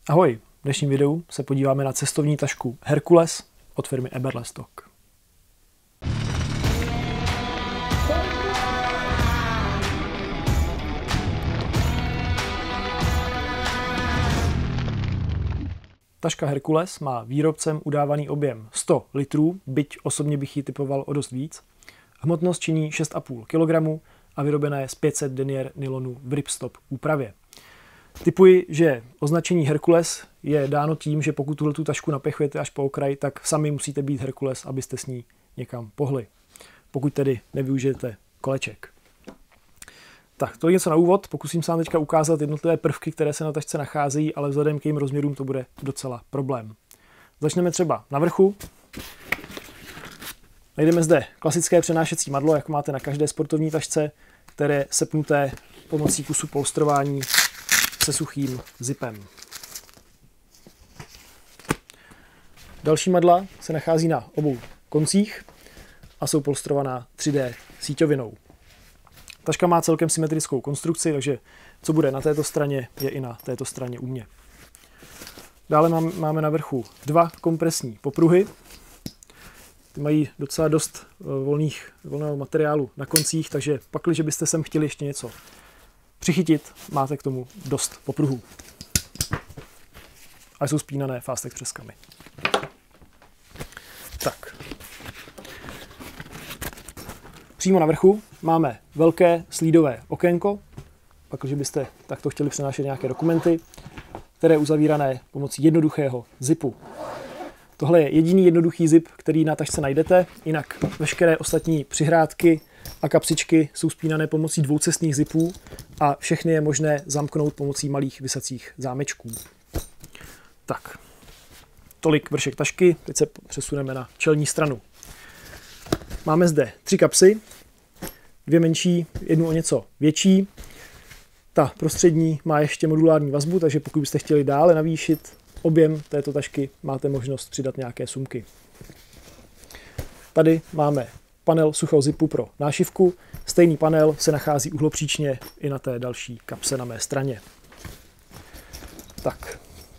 Ahoj, v dnešním videu se podíváme na cestovní tašku Herkules od firmy Eberlestock. Taška Herkules má výrobcem udávaný objem 100 litrů, byť osobně bych ji typoval o dost víc. Hmotnost činí 6,5 kg a vyrobená je z 500 denier nylonu v ripstop úpravě. Tipuji, že označení Herkules je dáno tím, že pokud tuhletu tašku napěchujete až po okraj, tak sami musíte být Herkules, abyste s ní někam pohli. Pokud tedy nevyužijete koleček. Tak, to je něco na úvod. Pokusím se vám teďka ukázat jednotlivé prvky, které se na tašce nacházejí, ale vzhledem k jejím rozměrům to bude docela problém. Začneme třeba na vrchu. Najdeme zde klasické přenášecí madlo, jak máte na každé sportovní tašce, které je sepnuté pomocí kusu polstrování se suchým zipem. Další madla se nachází na obou koncích a jsou polstrovaná 3D síťovinou. Taška má celkem symetrickou konstrukci, takže co bude na této straně, je i na této straně u mě. Dále máme na vrchu dva kompresní popruhy. Ty mají docela dost volného materiálu na koncích, takže pakliže byste sem chtěli ještě něco přichytit, máte k tomu dost popruhů. A jsou spínané fástek přeskami. Tak. Přímo na vrchu máme velké slídové okénko, pakliže byste takto chtěli přenášet nějaké dokumenty, které je uzavírané pomocí jednoduchého zipu. Tohle je jediný jednoduchý zip, který na tašce najdete, jinak veškeré ostatní přihrádky a kapsičky jsou spínané pomocí dvoucestných zipů a všechny je možné zamknout pomocí malých visacích zámečků. Tak, tolik vršek tašky, teď se přesuneme na čelní stranu. Máme zde 3 kapsy, 2 menší, jednu o něco větší. Ta prostřední má ještě modulární vazbu, takže pokud byste chtěli dále navýšit objem této tašky, máte možnost přidat nějaké sumky. Tady máme panel suchého zipu pro nášivku. Stejný panel se nachází uhlopříčně i na té další kapse na mé straně. Tak.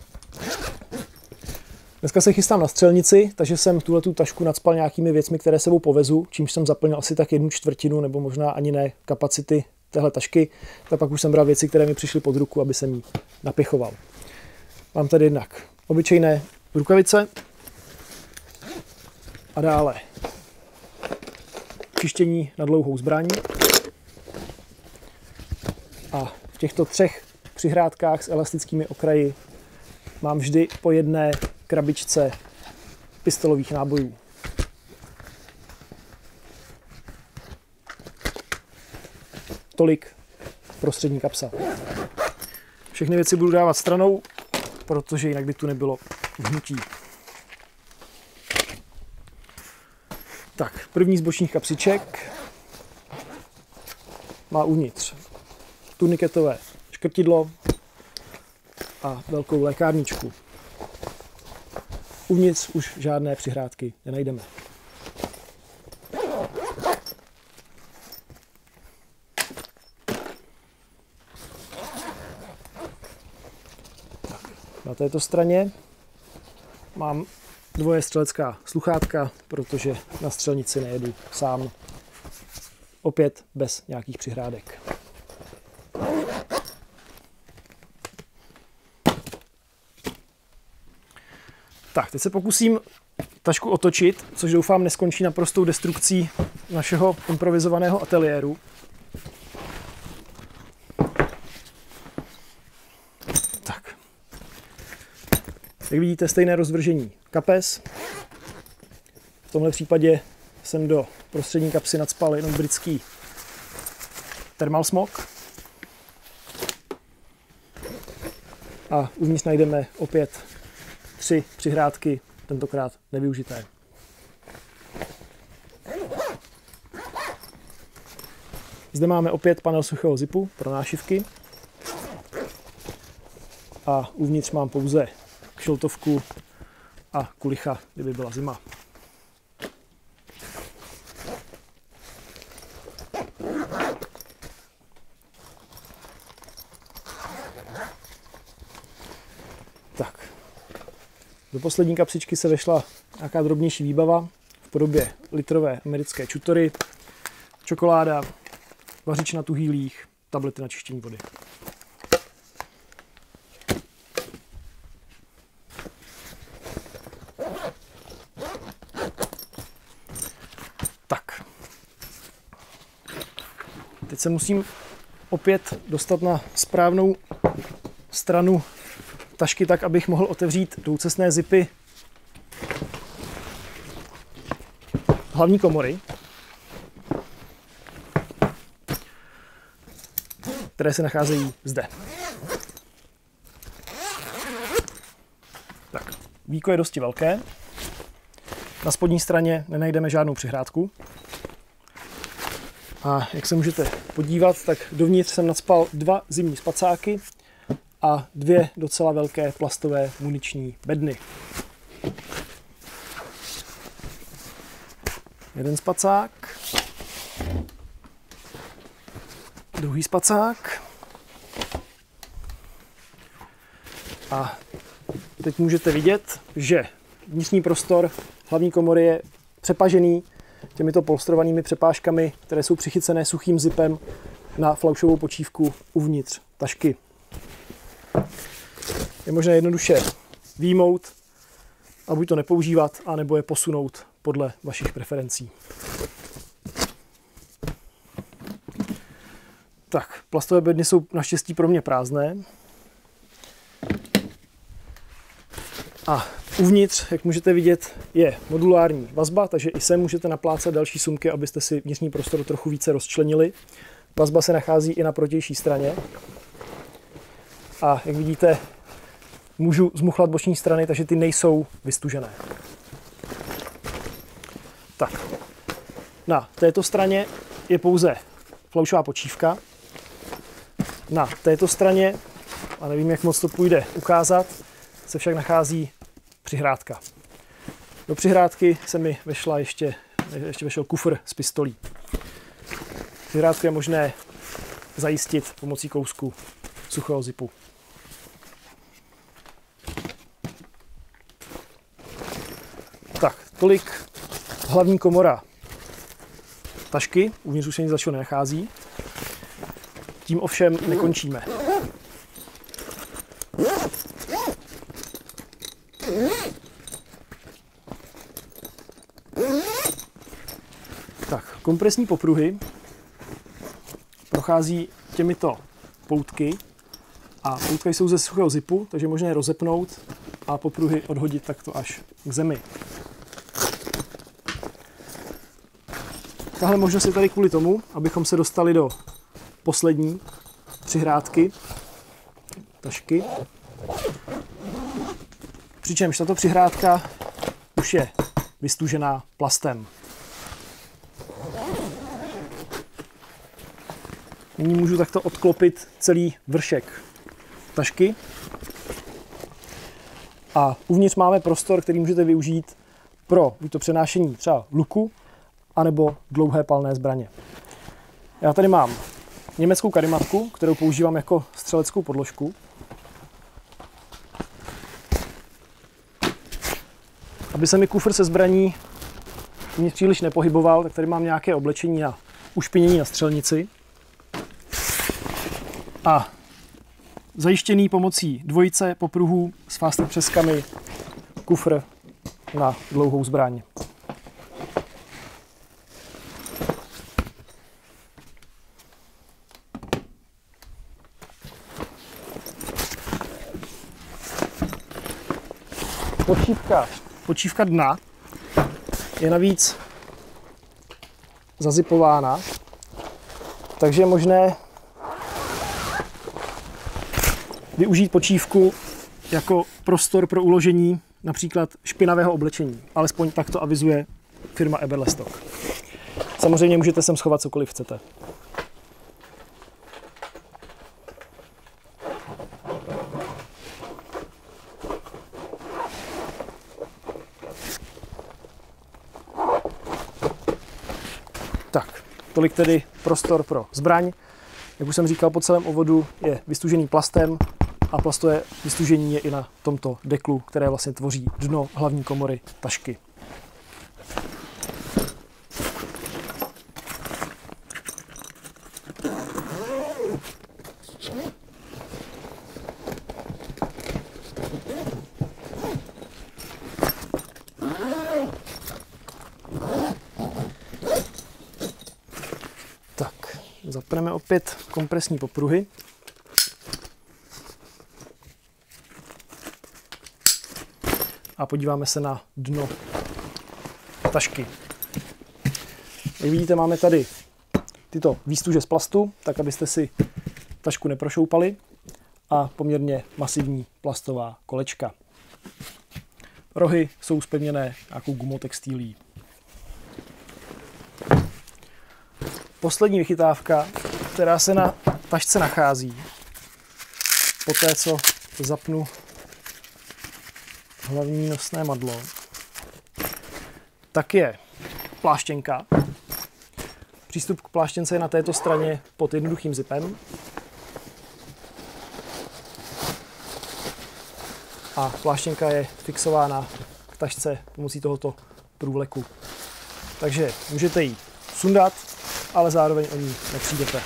Dneska se chystám na střelnici, takže jsem tuhletu tašku nacpal nějakými věcmi, které sebou povezu, čímž jsem zaplnil asi tak 1/4 nebo možná ani ne kapacity téhle tašky. Tak pak už jsem bral věci, které mi přišly pod ruku, aby jsem ji napěchoval. Mám tady jednak obyčejné rukavice a dále čištění na dlouhou zbraň. A v těchto 3 přihrádkách s elastickými okraji mám vždy po jedné krabičce pistolových nábojů. Tolik prostřední kapsa. Všechny věci budu dávat stranou, protože jinak by tu nebylo hnutí. Tak, první z bočních kapsiček má uvnitř turniketové škrtidlo a velkou lékárničku. Uvnitř už žádné přihrádky nenajdeme. Na této straně mám 2 střelecká sluchátka, protože na střelnici nejedu sám. Opět bez nějakých přihrádek. Tak, teď se pokusím tašku otočit, což doufám neskončí naprostou destrukcí našeho improvizovaného ateliéru. Tak. Jak vidíte, stejné rozvržení kapes. V tomhle případě jsem do prostřední kapsy nacpal jenom britský thermal smog. A uvnitř najdeme opět 3 přihrádky, tentokrát nevyužité. Zde máme opět panel suchého zipu pro nášivky. A uvnitř mám pouze kšiltovku a kulicha, kdyby byla zima. Tak. Do poslední kapsičky se vešla nějaká drobnější výbava v podobě litrové americké čutory, čokoláda, vařič na tuhý líh, tablety na čištění vody. Tak. Teď se musím opět dostat na správnou stranu tašky tak, abych mohl otevřít dvoucestné zipy hlavní komory, které se nacházejí zde. Tak, víko je dosti velké. Na spodní straně nenajdeme žádnou přihrádku. A jak se můžete podívat, tak dovnitř jsem nacpal 2 zimní spacáky a 2 docela velké plastové muniční bedny. Jeden spacák, druhý spacák a teď můžete vidět, že vnitřní prostor hlavní komory je přepažený těmito polstrovanými přepážkami, které jsou přichycené suchým zipem na flaušovou počívku uvnitř tašky. Je možné jednoduše vyjmout a buď to nepoužívat, anebo je posunout podle vašich preferencí. Tak, plastové bedny jsou naštěstí pro mě prázdné. A uvnitř, jak můžete vidět, je modulární vazba, takže i sem můžete naplácat další sumky, abyste si vnitřní prostor trochu více rozčlenili. Vazba se nachází i na protější straně. A jak vidíte, můžu zmuchlat boční strany, takže ty nejsou vystužené. Tak, na této straně je pouze flaušová počívka. Na této straně, a nevím, jak moc to půjde ukázat, se však nachází přihrádka. Do přihrádky se mi vešla ještě vešel kufr s pistolí. Přihrádku je možné zajistit pomocí kousku suchého zipu. Tak, tolik hlavní komora tašky. Uvnitř už se nic dalšího nenachází. Tím ovšem nekončíme. Tak, kompresní popruhy prochází těmito poutky a poutka jsou ze suchého zipu, takže je možné je rozepnout a popruhy odhodit takto až k zemi. Tahle možnost je tady kvůli tomu, abychom se dostali do poslední přihrádky tašky. Přičemž tato přihrádka už je vystužená plastem. Nyní můžu takto odklopit celý vršek tašky. A uvnitř máme prostor, který můžete využít pro buď to přenášení třeba luku, anebo dlouhé palné zbraně. Já tady mám německou karimatku, kterou používám jako střeleckou podložku. Aby se mi kufr se zbraní nic příliš nepohyboval, tak tady mám nějaké oblečení na ušpinění na střelnici. A zajištěný pomocí dvojice popruhů s faster přeskami kufr na dlouhou zbraň. Počívka dna je navíc zazipována, takže je možné využít počívku jako prostor pro uložení například špinavého oblečení. Alespoň tak to avizuje firma Eberlestock. Samozřejmě můžete sem schovat cokoliv chcete. Tak, tolik tedy prostor pro zbraň. Jak už jsem říkal, po celém ovodu je vystužený plastem a plastové vystužení je i na tomto deklu, které vlastně tvoří dno hlavní komory tašky. Tak, zapneme opět kompresní popruhy. A podíváme se na dno tašky. Jak vidíte, máme tady tyto výstuže z plastu, tak abyste si tašku neprošoupali, a poměrně masivní plastová kolečka. Rohy jsou zpevněné nějakou gumotextilí. Poslední vychytávka, která se na tašce nachází, poté co zapnu hlavní nosné madlo, tak je pláštěnka. Přístup k pláštěnce je na této straně pod jednoduchým zipem. A pláštěnka je fixována k tašce pomocí tohoto průvleku. Takže můžete ji sundat, ale zároveň o ní nepřijdete.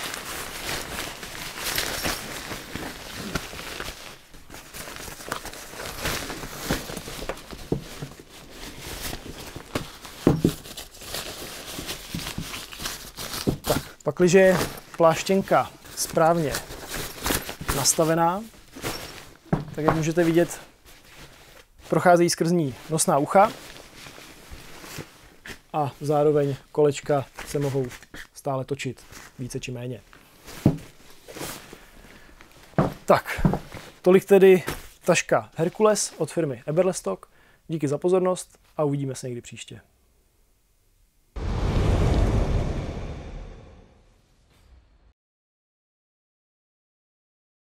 Pakliže je pláštěnka správně nastavená, tak jak můžete vidět, procházejí skrz ní nosná ucha a zároveň kolečka se mohou stále točit více či méně. Tak, tolik tedy taška Herkules od firmy Eberlestock. Díky za pozornost a uvidíme se někdy příště.